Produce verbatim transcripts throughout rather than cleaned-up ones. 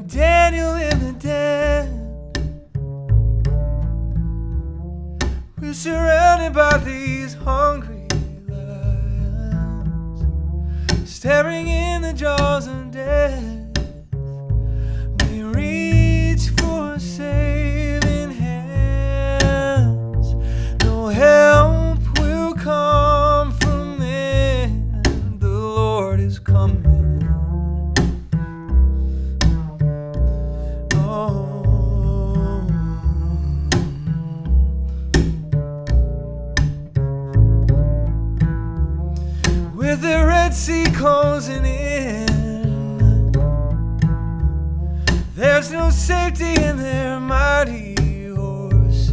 like Daniel in the den. We're surrounded by these hungry lions, staring in the jaws of death. We reach for saving hands. No help will come from men. The Lord is coming. With the Red Sea closing in, there's no safety in their mighty horses.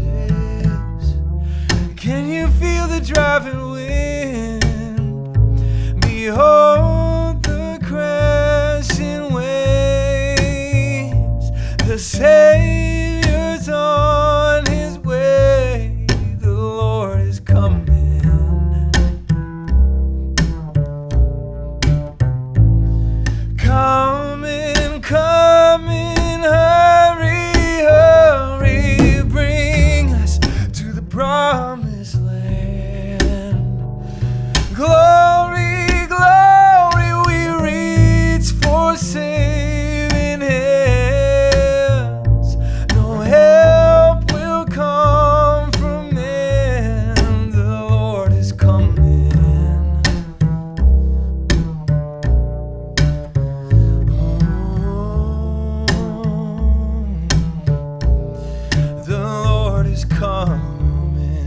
Can you feel the driving wind? Behold the crashing waves. The Savior's on his way. The Lord is coming. Coming, coming, hurry, hurry, bring us to the promised land. Glory, glory, we reach for saving hands. No help will come from men. The Lord is coming. Coming.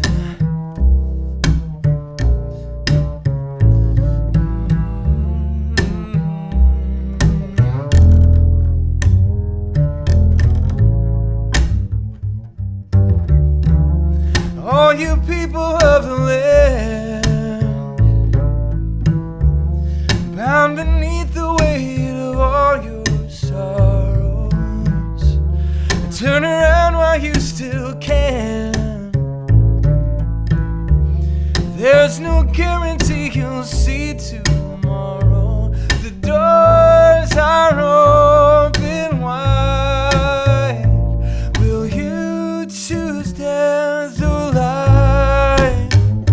All you people of the land, bound beneath the weight of all your sorrows, turn around while you still can. There's no guarantee you'll see tomorrow. The doors are open wide. Will you choose death or life?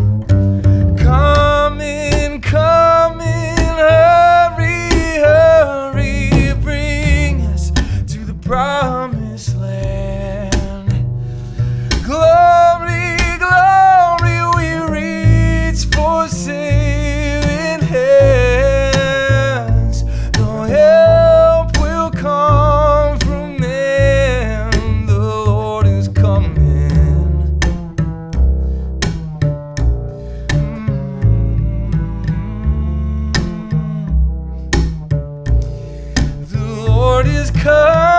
Coming, coming, hurry, hurry, bring us to the promised land. Glory, glory, we reach for saving hands. No help will come from men. The Lord is coming. Mm-hmm. The Lord is coming.